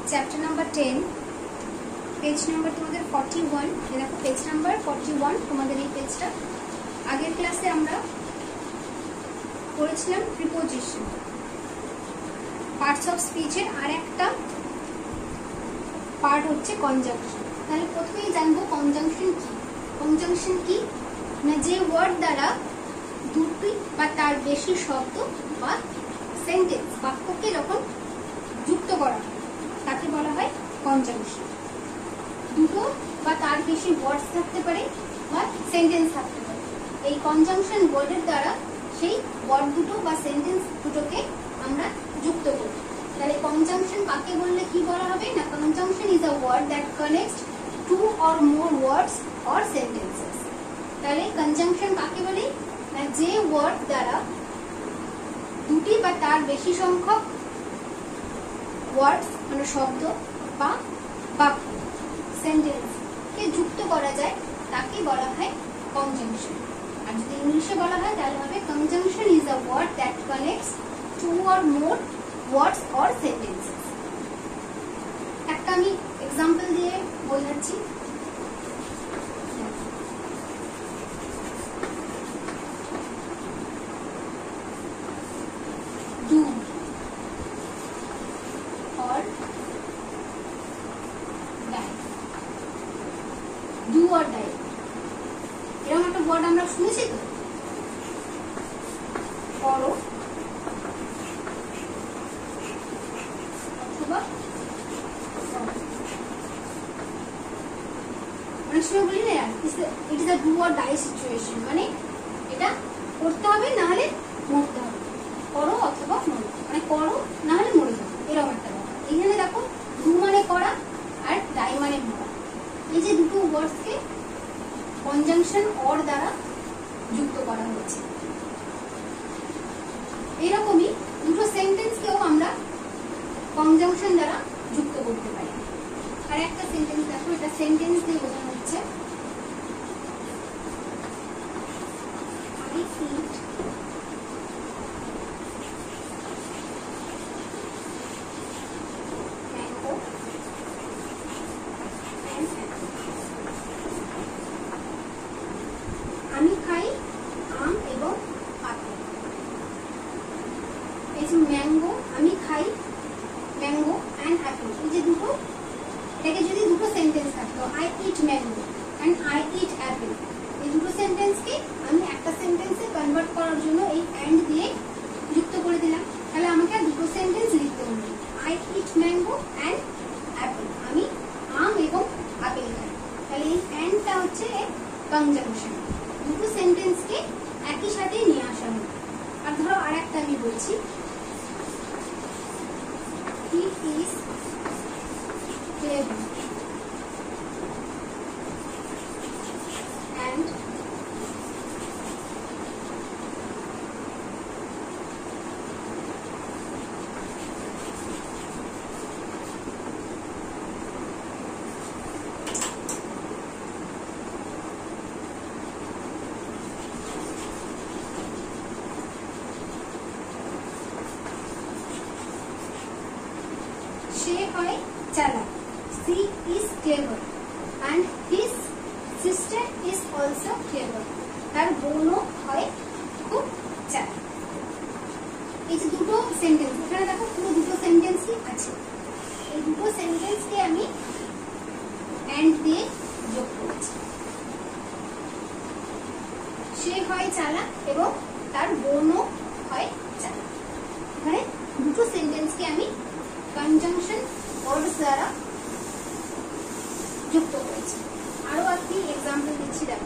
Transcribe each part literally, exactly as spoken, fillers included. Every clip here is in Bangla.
Chapter number ten, page number তোমাদের ফর্টি ওয়ান। দেখো পেজ নাম্বার ফর্টি ওয়ান তোমাদের এই পেজটা। আগের ক্লাসে আমরা পড়েছিলাম প্রিপোজিশন, পার্টস অফ স্পিচের আর একটা পার্ট হচ্ছে কনজাংশন। তাহলে প্রথমেই জানবো কনজাংশন কি। কনজাংশন কি না, যে ওয়ার্ড দ্বারা দুটি বা তার বেশি শব্দ বা সেন্টেন্স বাক্যকে যখন যুক্ত করা হয় তাকে বলা হয় কনজাংশন। দুটো বা তার বেশি ওয়ার্ডস থাকতে পারে বা সেন্টেন্স থাকতে পারে। এই কনজাংশন ওয়ার্ডের দ্বারা সেই ওয়ার্ড দুটো বা সেন্টেন্স দুটোকে আমরা যুক্ত করি। তাহলে কনজাংশন কাকে বললে কি বলা হবে না, conjunction is a word that connects two or more words or sentences. তাহলে কনজাংশন কাকে বলে না, যে ওয়ার্ড দ্বারা দুটি বা তার বেশি সংখ্যক ওয়ার্ডস মানে শব্দ বা বাক্য সেন্টেন্স কে যুক্ত করা যায় তাকে বলা হয় কনজাংশন। আর যদি ইংলিশে বলা হয় তাহলে হবে conjunction is a word that connects two or more words or sentences. একটা আমি এক্সাম্পল দিয়ে বোঝাচ্ছি। do or die, do or die এরকম একটা ওয়ার্ড আমরা শুনেছি তো। করো অথবা অনেক সময় বলি না it is a do or die situation, মানে এটা করতে হবে না হলে মরতে হবে। করো অথবা মরো, মানে করো না হলে মরে যাবে, এরকম একটা ব্যাপার। এখানে দেখো ডু মানে করা আর ডাই মানে মরা, এই যে দুটো ওয়ার্ডসকে কনজাংশন অর দ্বারা যুক্ত করা হয়েছে। এরকমই দুটো সেন্টেন্সকেও আমরা কনজাংশন দ্বারা যুক্ত করতে পারি। আর একটা সেন্টেন্স দেখো, এটা সেন্টেন্স দিয়ে বোঝানো হচ্ছে I eat আমি খাই আম এবং আপেল। এই যে ম্যাঙ্গো, আমি খাই ম্যাঙ্গো অ্যান্ড অ্যাপেল, এই যে দুটো, এটাকে যদি দুটো সেন্টেন্স থাকতো I eat mango and I eat apple, এই দুটো সেন্টেন্সকে আমি একটা সেন্টেন্সে কনভার্ট করার জন্য এই অ্যান্ড দিয়ে যুক্ত করে দিলাম। তাহলে আমাকে আর দুটো সেন্টেন্স লিখতে হলো, I eat mango and apple, আমি আম এবং আপেল খাই। তাহলে এই অ্যান্ডটা হচ্ছে কনজাংশন, দুটো সেন্টেন্সকে একই সাথে নিয়ে আসা হলো। আর ধরো আর একটা আমি বলছি, he is clever and she হয় চালাক, she is clever and his sister is also clever, তার বোনও হয় খুব চালাক। এই যে দুটো সেন্টেন্স, এখানে দেখো পুরো দুটো সেন্টেন্সই আছে। এই দুটো সেন্টেন্সকে আমি অ্যান্ড দিয়ে যোগ করেছি। সে হয় চালাক এবং তার বোনও হয় চালাক। এখানে দুটো সেন্টেন্সকে আমি কনজাংশন ওয়ার্ডস দ্বারা যুক্ত করেছি। আরো একটি এক্সাম্পল দিচ্ছি, দেখো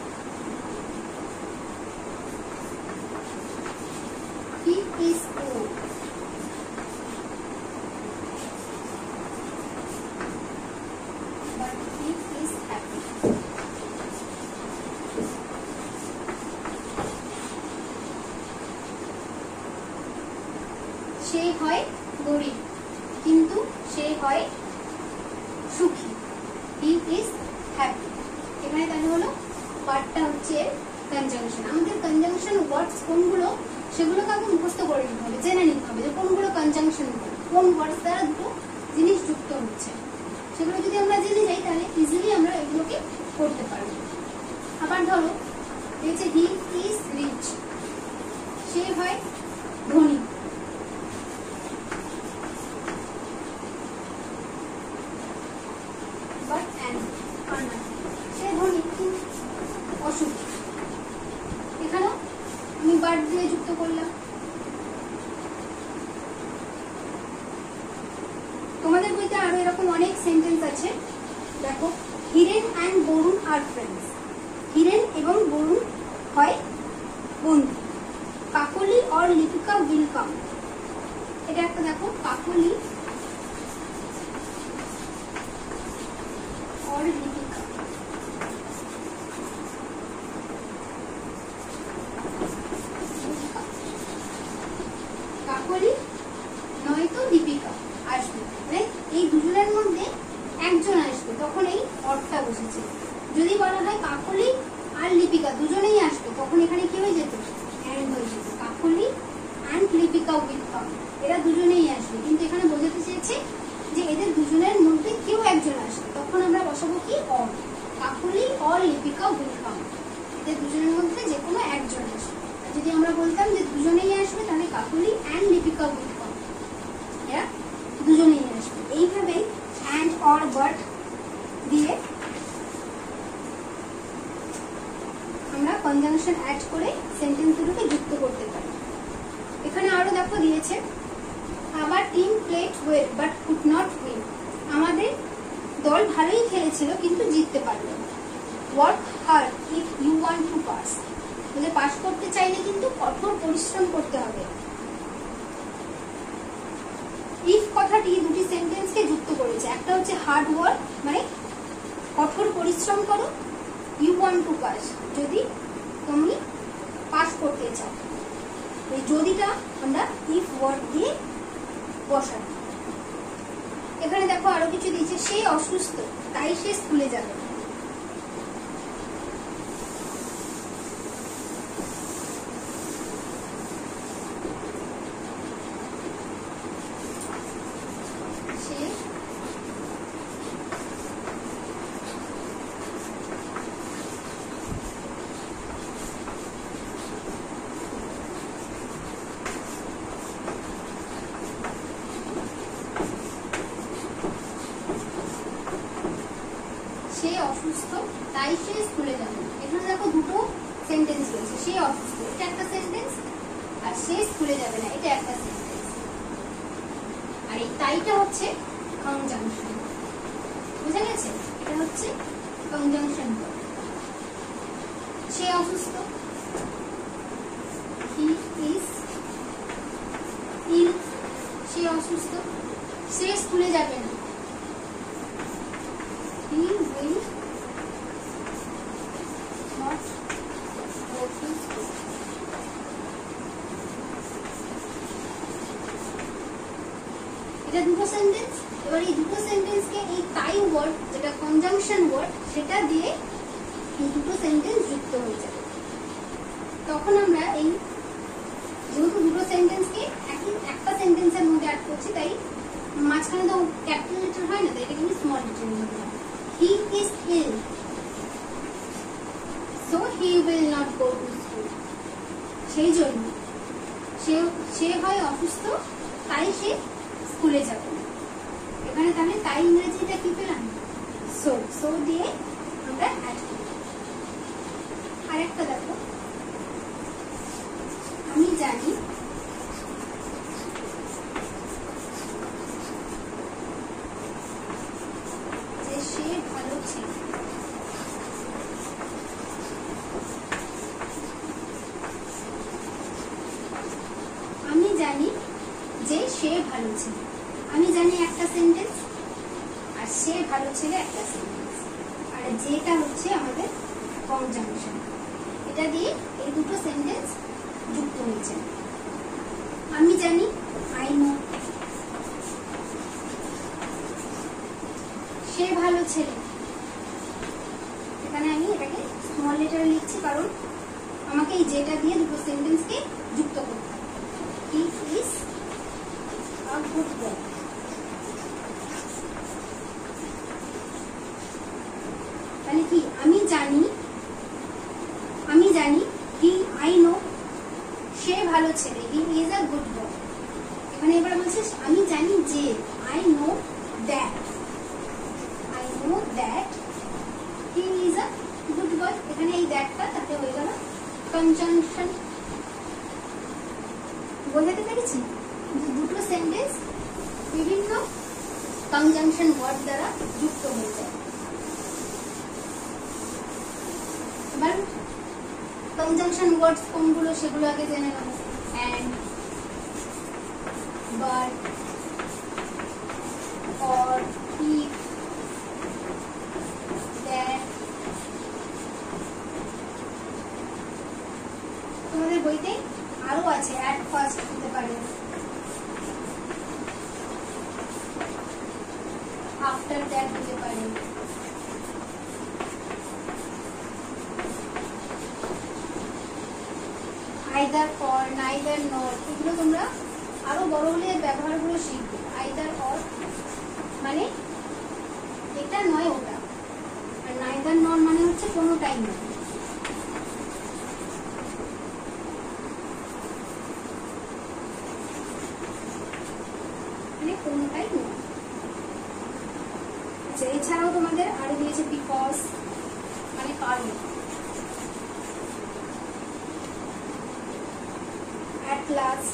he is old, but he is happy. সে হয় গরিব কিন্তু সে হয় সুখী, হি ইজ হ্যাপি। এখানে তাহলে হলো পার্টটা হচ্ছে কনজাংশন। আমাদের কনজাংশন ওয়ার্ডস কোনগুলো সেগুলোকে আগে মুখস্থ করে নিতে হবে, জেনে নিতে হবে যে কোনগুলো কনজাংশন, কোন ওয়ার্ডস দ্বারা দুটো জিনিস যুক্ত হচ্ছে, সেগুলো যদি আমরা জেনে যাই তাহলে ইজিলি আমরা এগুলোকে করতে পারবো। আবার ধরো হচ্ছে হি ইজ রিচ, সে হয় ধনী। বাট অ্যান সে ধনী কিন্তু অসুখী। এখানেও আমি বাট দিয়ে যুক্ত করলাম। তোমাদের বইতে আরো এরকম অনেক সেন্টেন্স আছে। দেখো, Hiren and Barun are friends, Hiren এবং বরুণ হয় বন্ধু। কাকলি और লিপিকা উইল কাম, এটা একটা দেখো, কাকলি और লিপিকা, কাকলি নয়তো দীপিকা আসবে, মানে এই দুজনের মধ্যে একজন আসবে, তখন এই অর্থটা বসেছে। যদি বলা হয় কাকলি আর লিপিকা দুজনেই আসবে, তখন এখানে কি হয়ে যেত, অ্যান্ড হয়ে যেত। Kakoli and Lipika will come, এরা দুজনেই আসবে, কিন্তু এখানে বোঝাতে চেয়েছে যে এদের দুজনের মধ্যে কেউ একজন আসবে, তখন আমরা বসাবো কি or, Kakoli or Lipika will come, এদের দুজনের মধ্যে যে কোনো একজন আসবে। আর যদি আমরা বলতাম যে দুজনেই আসবে তাহলে Kakoli and Lipika will come, এরা দুজনেই আসবে। এইভাবে অ্যান্ড অর বাট দিয়ে আমরা কনজাংশন অ্যাড করে সেন্টেন্সগুলোকে যুক্ত করতে পারি। এখানে আরো দেখো দিয়েছে, our team played well but could not win, আমাদের দল ভালোই খেলেছিল কিন্তু জিততে পারলো না। Work hard if you want to pass, মানে পাস করতে চাইলে কিন্তু কঠোর পরিশ্রম করতে হবে। ইফ কথাটি দুটি সেন্টেন্সকে যুক্ত করেছে, একটা হচ্ছে হার্ড ওয়ার্ক মানে কঠোর পরিশ্রম করো, ইউ ওয়ান্ট টু পাস যদি তুমি পাস করতে চাও। এই যদিটা আমরা ইফ ওয়ার্ড দিয়ে বসাবো। এখানে দেখো আরো কিছু দিয়েছে, সে অসুস্থ তাই সে স্কুলে যাবে। সে অসুস্থ তাই সে স্কুলে যাবে। এখানে দেখো দুটো সেন্টেন্স রয়েছে, সে অসুস্থ এটা একটা সেন্টেন্স, আর সে স্কুলে যাবে না এটা একটা সেন্টেন্স। আর এই তাইটা হচ্ছে কনজাংশন, বুঝা গেছে? এটা হচ্ছে কনজাংশন। সে অসুস্থ, হি ইজ ইল, সে অসুস্থ, সে স্কুলে যাবে না, he will not go to school. এটা দুটো সেন্টেন্স। এবার এই দুটো সেন্টেন্সকে এই তাই ওয়ার্ড যেটা কনজাংশন ওয়ার্ড সেটা দিয়ে এই দুটো সেন্টেন্স যুক্ত হয়ে যাবে। তখন আমরা এই যেহেতু দুটো সেন্টেন্সকে একই একটা সেন্টেন্সের মধ্যে অ্যাড করছি, তাই মাঝখানে তো ক্যাপিটাল লেটার হয় না, তাই এটা কিন্তু স্মল লেটারের মধ্যে হয়। He is ill, so he will not go to school. সেই জন্য সে সে হয় অসুস্থ তাই সে স্কুলে যাবে না। এখানে তাহলে তাই ইংরেজিটা কি পেলাম, সো সো দিয়ে আমরা অ্যাড করি। আরেকটা দেখো, আমি জানি সে ভালো ছিল। আমি জানি যে সে ভালো ছিল, আমি জানি একটা সেন্টেন্স, আর সে ভালো ছিল একটা সেন্টেন্স, আর যেটা হচ্ছে আমাদের কনজাংশন। এটা দিয়ে এই দুটো সেন্টেন্স যুক্ত হয়েছে। আমি জানি, আই নো, সে ভালো ছেলে, এখানে আমি এটাকে স্মল লেটারে লিখছি কারণ আমাকে এই যেটা দিয়ে দুটো সেন্টেন্সকে যুক্ত করতে হবে। He is a good boy, conjunction word দ্বারা যুক্ত হয়ে যায়। এবার কনজাংশন ওয়ার্ডস কোনগুলো সেগুলো আগে জেনে নেব। And, but, or, if, that। তোমাদের বইতে আরো আছে, at first হতে পারে, after that হতে পারে, either or, neither nor। এগুলো তোমরা আরো বড় হলে ব্যবহারগুলো শিখবে। either or মানে এটা নয় ওটা, আর neither nor মানে হচ্ছে কোনোটাই নয়। মানে কোনোটাই নয়। আচ্ছা, এছাড়াও তোমাদের আরো দিয়েছে বিকজ মানে কারণ, at last,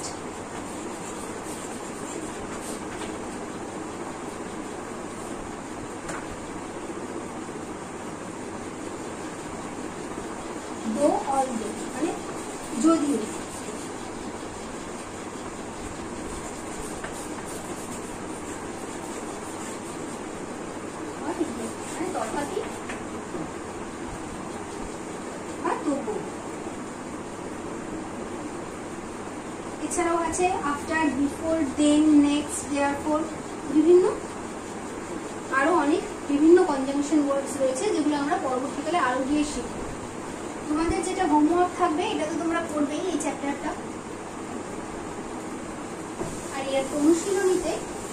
though, although মানে যদিও। মানে তথাপি বা তবুও। এছাড়াও আছে after, before, then, next, therefore, বিভিন্ন আরো অনেক বিভিন্ন কনজাংশন ওয়ার্ডস রয়েছে যেগুলো আমরা পরবর্তীকালে আরো গিয়ে শিখব। তোমাদের যেটা হোমওয়ার্ক থাকবে এটা তো তোমরা পড়বেই এই চ্যাপ্টারটা, আর এর অনুশীলনীতে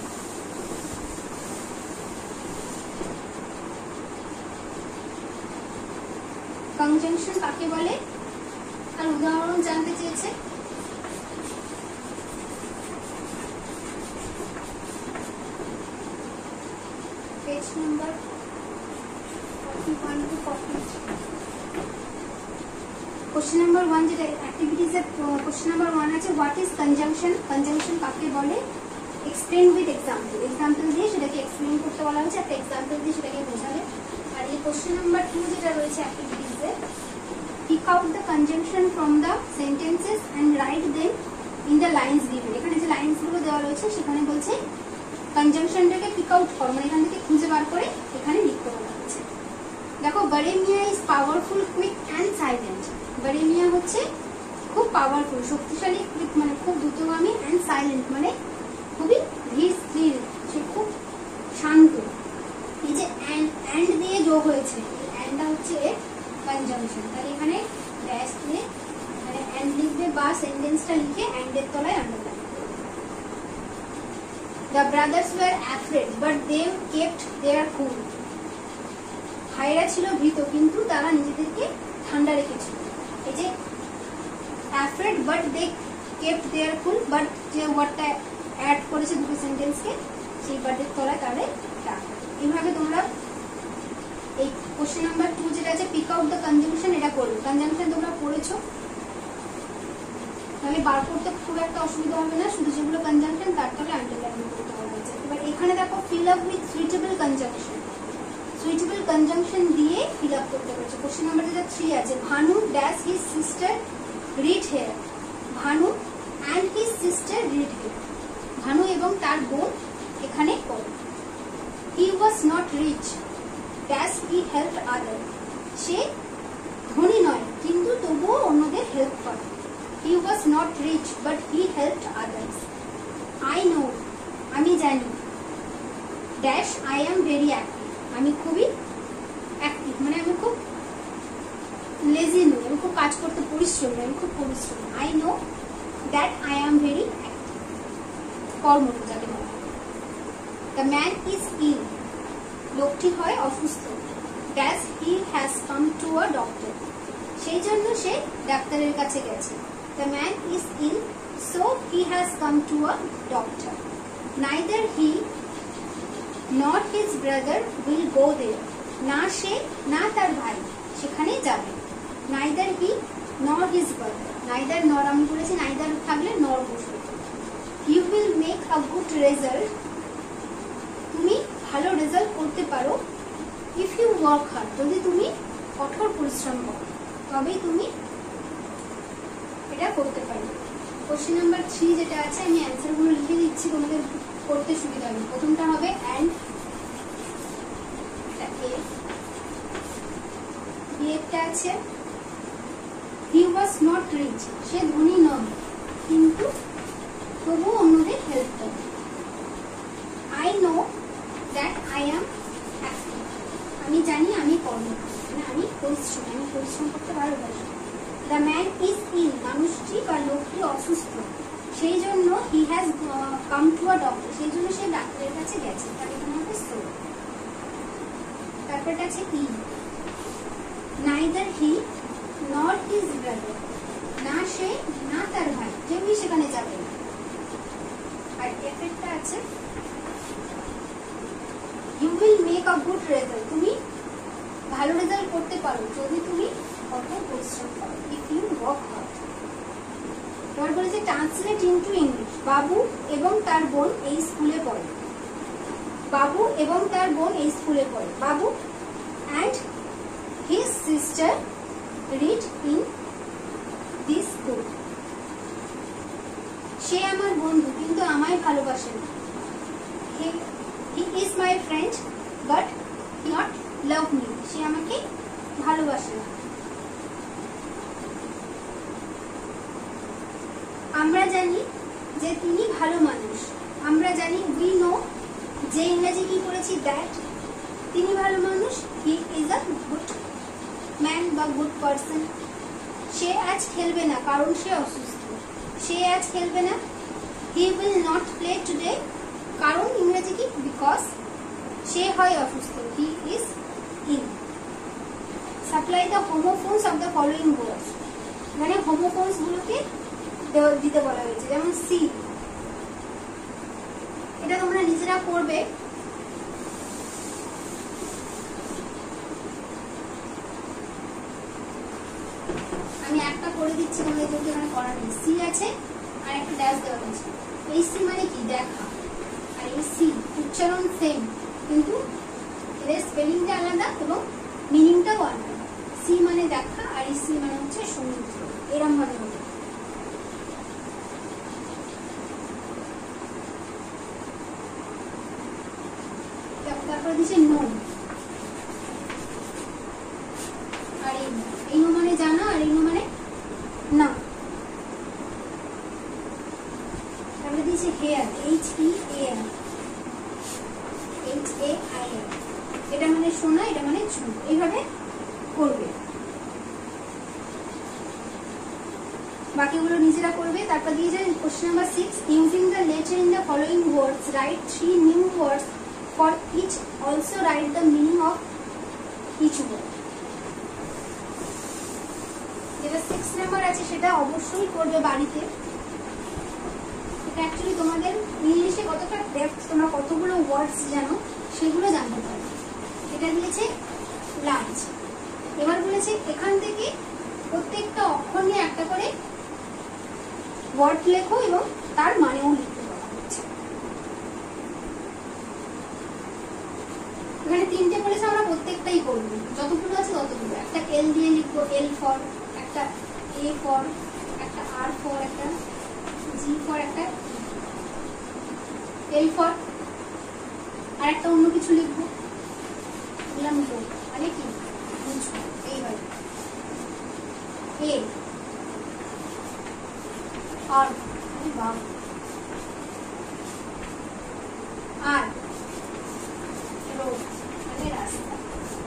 কনজাংশন কাকে বলে আর উদাহরণ জানতে চেয়েছে। Page number forty-one to forty-three। Question number one যেটা অ্যাক্টিভিটিজ এর কোশ্চেন নাম্বার ওয়ান আছে, হোয়াট ইজ কনজাংশন, কনজাংশন কাকে বলে, এক্সপ্লেন উইথ এক্সাম্পল, এক্সাম্পল দিয়ে সেটাকে এক্সপ্লেন করতে বলা হয়েছে, একটা এক্সাম্পল দিয়ে সেটাকে বোঝাবে। আর এই কোশ্চেন নাম্বার টু যেটা রয়েছে অ্যাক্টিভিটিজ এর, pick out the conjunction from the sentences and write them in the lines given। এখানে যে লাইনস গুলো দেওয়া রয়েছে সেখানে বলছে কনজাংশনটাকে পিক আউট করো, মানে এখান থেকে খুঁজে বার করে এখানে লিখতে বলা হয়েছে। দেখো, Bade Miyan is powerful, quick and silent. Bade Miyan হচ্ছে খুব পাওয়ারফুল, শক্তিশালী, কুইক মানে খুব দ্রুতগামী, অ্যান্ড সাইলেন্ট মানে খুবই ধীর স্থির, সে খুব শান্ত। এই যে অ্যান্ড অ্যান্ড দিয়ে যোগ হয়েছে, অ্যান্ডটা হচ্ছে কনজাংশন, তাহলে এখানে ড্যাশ দিয়ে মানে অ্যান্ড লিখবে বা সেন্টেন্সটা লিখে অ্যান্ডের তলায় আনবে। The brothers were afraid, but they kept their cool. ভাইরা ছিল ভীত কিন্তু তারা নিজেদেরকে ঠান্ডা রেখেছিল। এই যে afraid but they kept their cool, but যে ওয়ার্ডটা অ্যাড করেছে দুটো সেন্টেন্সকে, সেই ওয়ার্ডের তলায় তাহলে এইভাবে তোমরা এই কোশ্চেন নাম্বার টু যেটা আছে পিক আউট দ্য কনজাংশন, এটা করবে। কনজাংশন তোমরা পড়েছো, তাহলে বার করতে খুব একটা অসুবিধা হবে না, শুধু যেগুলো কনজাংশন তার তলে আন্ডারলাইন করতে হবে। এবার এখানে দেখো fill up with suitable conjunction, suitable conjunction দিয়ে ফিল আপ করতে বলেছে। কোশ্চেন নাম্বার যেটা থ্রি আছে, Bhanu dash his sister read here, Bhanu and his sister read here, Bhanu এবং তার বোন এখানে পড়ে। He was not rich dash he help other, সে ধনী নয় কিন্তু তবুও অন্যদের হেল্প করে। He was not rich, but he helped others. I know, আমি জানি, dash I am very active, আমি খুবই অ্যাক্টিভ মানে আমি খুব লেজি নই, আমি খুব কাজ করতে পরিশ্রমী, আমি খুব পরিশ্রমী। I know that I am very active, কর্মঠ যাকে বলে। The man is ill, লোকটি হয় অসুস্থ, dash he has come to a doctor, সেই জন্য সে ডাক্তারের কাছে গেছে। The man is ill, so he has come to a doctor. Neither he nor his brother will go there. না সে না তার ভাই সেখানে যাবে। Neither he nor his brother, neither nor আমি বলেছি, neither থাকলে nor বসবে। You will make a good result, তুমি ভালো রেজাল্ট করতে পারো ইফ ইউ ওয়ার্ক হার্ড, যদি তুমি কঠোর পরিশ্রম করো তবেই তুমি এটা করতে পারবে। কোশ্চেন নাম্বার থ্রি যেটা আছে আমি অ্যান্সার গুলো লিখে দিচ্ছি তোমাদের করতে সুবিধা হবে। প্রথমটা হবে অ্যান্ড, একটা আছে হি ওয়াজ নট রিচ, সে ধনী নয় কিন্তু তবু অন্যদের হেল্প করে। I know that I am active, আমি জানি আমি কর্ম, মানে আমি পরিশ্রম আমি পরিশ্রম করতে ভালোবাসি। দ্য ম্যান ইজ ইল, মানুষটি বা লোকটি অসুস্থ, সেই জন্য he has come to a doctor, সেই জন্য সে ডাক্তারের কাছে গেছে। তার এখানে হবে সো। তারপর আছে ই, neither he not his brother, না সে না তার ভাই, কেউই সেখানে যাবে না। আর এফেক্টটা আছে you will make a good result, তুমি ভালো রেজাল্ট করতে পারো যদি তুমি কঠোর পরিশ্রম করো, ইফ ইউ ওয়ার্ক হার্ড। এবার বলেছে ট্রান্সলেট ইনটু ইংলিশ, বাবু এবং তার বোন এই স্কুলে পড়ে, বাবু এবং তার বোন এই স্কুলে পড়ে, বাবু and his sister read in this school, সে আমার বন্ধু কিন্তু আমায় ভালোবাসে না, he, he is my friend but not love me, সে আমাকে ভালোবাসে না। আমরা জানি যে তিনি ভালো মানুষ, আমরা জানি we know, যে ইংরেজি কি করেছি দ্যাট, তিনি ভালো মানুষ, he is a good man বা গুড পারসন। সে আজ খেলবে না কারণ সে অসুস্থ, সে আজ খেলবে না, he will not play today, কারণ ইংরেজি কি বিকজ, সে হয় অসুস্থ, he is ill. Supply the homophones of the following words, মানে হোমোফোনস গুলোকে দিতে বলা হয়েছে, যেমন সি, এটা তোমরা নিজেরা করবে। আমি একটা করে দিচ্ছি তোমাদের, কিন্তু এখানে করা নেই। সি আছে আর একটা ড্যাশ দেওয়া হয়েছে। এই সি মানে কি দেখা, আর এই সি উচ্চারণ সেম কিন্তু এর স্পেলিংটা আলাদা এবং মিনিংটাও আলাদা। সি মানে দেখা আর এই সি মানে হচ্ছে সমুদ্র, এরম ভাবে হবে। তারপরে দিচ্ছে নো, আর এই নো মানে জানা আর এই নো মানে না। তারপরে দিয়েছে here, H E A R, H A I R, এটা মানে শোনা, এটা মানে চুল, এইভাবে করবে। বাকিগুলো নিজেরা করবে। তারপর দিয়েছে question number six, using the letter in the following words write three new words for each, also write the meaning of each word. যেটা সিক্স নাম্বার আছে সেটা অবশ্যই করবে বাড়িতে। এটা অ্যাকচুয়ালি তোমাদের ইংলিশে কতটা ডেপথ, তোমরা কতগুলো ওয়ার্ডস জানো সেগুলো জানতে পারবে। এটা দিয়েছে লাঞ্চ। এবার বলেছে এখান থেকে প্রত্যেকটা অক্ষর নিয়ে একটা করে ওয়ার্ড লেখো এবং তার মানেও লিখতে বলা হচ্ছে। এখানে তিনটে বলেছে, আমরা প্রত্যেকটাই করবো, যতগুলো আছে ততগুলো। একটা এল দিয়ে লিখবো, এল ফর, একটা এ ফর, একটা আর ফর, একটা জি ফর, একটা এল ফর, আর একটা অন্য কিছু লিখবো, বললাম তো মানে কি বুঝবো। এইভাবে এ আর বাবা আর রোড মানে রাস্তা,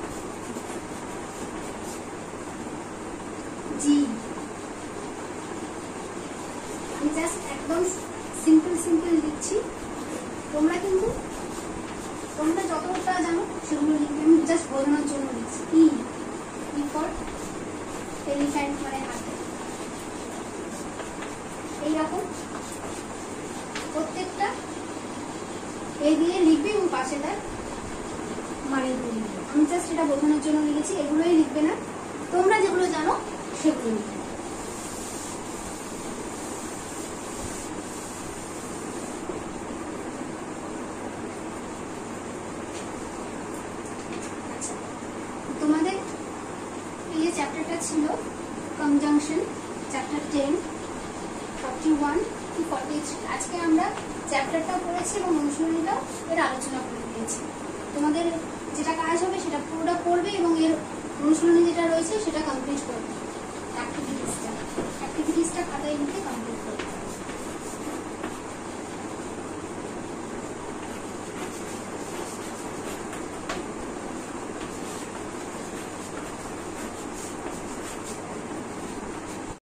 জি আমি জাস্ট একদম সিম্পল সিম্পল লিখছি, তোমরা কিন্তু তোমরা যতটা জানো সেগুলো লিখবে, আমি জাস্ট বোঝানোর জন্য লিখছি। ই ই ফর এলিফ্যান্ট মানে হাতে। এইরকম প্রত্যেকটা এ দিয়ে লিখবে এবং পাশে তার মানে দিয়ে লিখবে। আমি জাস্ট এটা বোঝানোর জন্য লিখেছি, এগুলোই লিখবে না, তোমরা যেগুলো জানো সেগুলো লিখবে। ছিল conjunction chapter ten forty one to forty three. আজকে আমরা চ্যাপ্টারটা পড়েছি এবং অনুশীলনীটাও এর আলোচনা করে দিয়েছি। তোমাদের যেটা কাজ হবে সেটা পুরোটা পড়বে এবং এর অনুশীলনী যেটা রয়েছে সেটা